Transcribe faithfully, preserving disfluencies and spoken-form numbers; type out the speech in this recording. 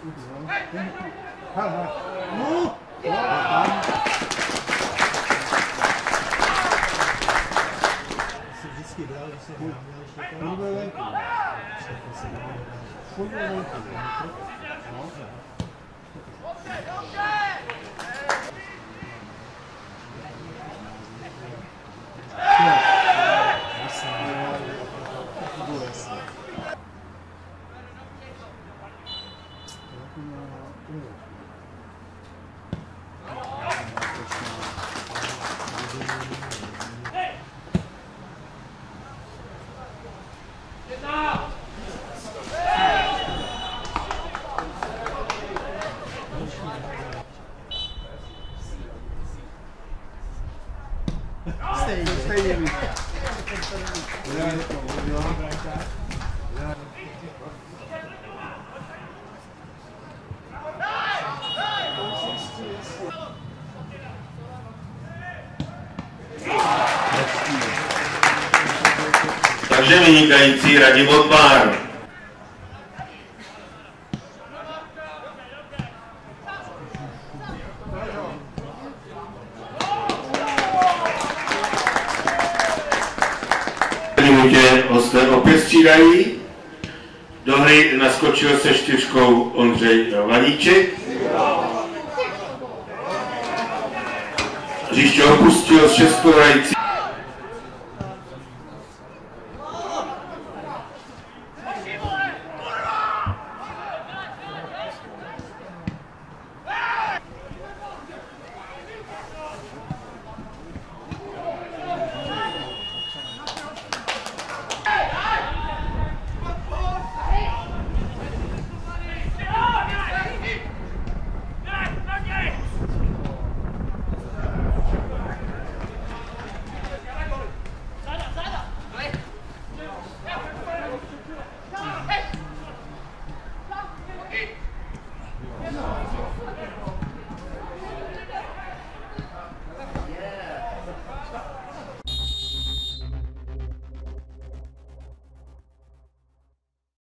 Vždycky dál, když se hrál, ještě to nebylo venku. Furt byl venku. Stejně víc. Takže vynikající Radivot Bár. Minutě hosté opět střídají. Do hry naskočil se čtyřkou Ondřej Vaníček. Hřiště opustil s šestkou hrající.